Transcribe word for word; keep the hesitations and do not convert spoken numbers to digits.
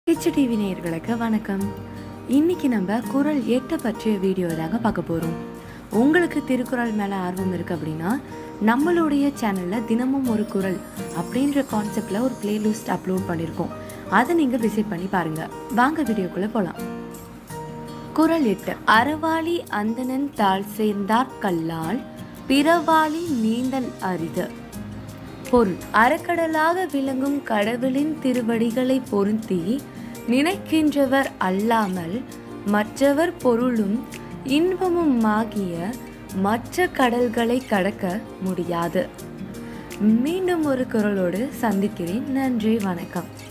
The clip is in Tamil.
ஹெச்டிவி நேயர்களுக்கு வணக்கம். இன்னைக்கு நம்ம குறள் எட்டு பற்றிய வீடியோ தாங்க பார்க்க போகிறோம். உங்களுக்கு திருக்குறள் மேலே ஆர்வம் இருக்குது அப்படின்னா நம்மளுடைய சேனலில் தினமும் ஒரு குறள் அப்படின்ற கான்செப்டில் ஒரு பிளேலிஸ்ட் அப்லோட் பண்ணியிருக்கோம். அதை நீங்கள் விசிட் பண்ணி பாருங்கள். வாங்க வீடியோக்குள்ளே போகலாம். குறள் எட்டு. அறவாளி அந்தணன் தாழ் சேர்ந்தார் கல்லால் பிறவாளி நீந்தல் அரிது. பொருள்: அறக்கடலாக விளங்கும் கடவுளின் திருவடிகளை பொருந்தி நினைக்கின்றவர் அல்லாமல் மற்றவர் பொருளும் இன்பமும் ஆகிய மற்ற கடல்களை கடக்க முடியாது. மீண்டும் ஒரு குறளோடு சந்திக்கிறேன். நன்றி, வணக்கம்.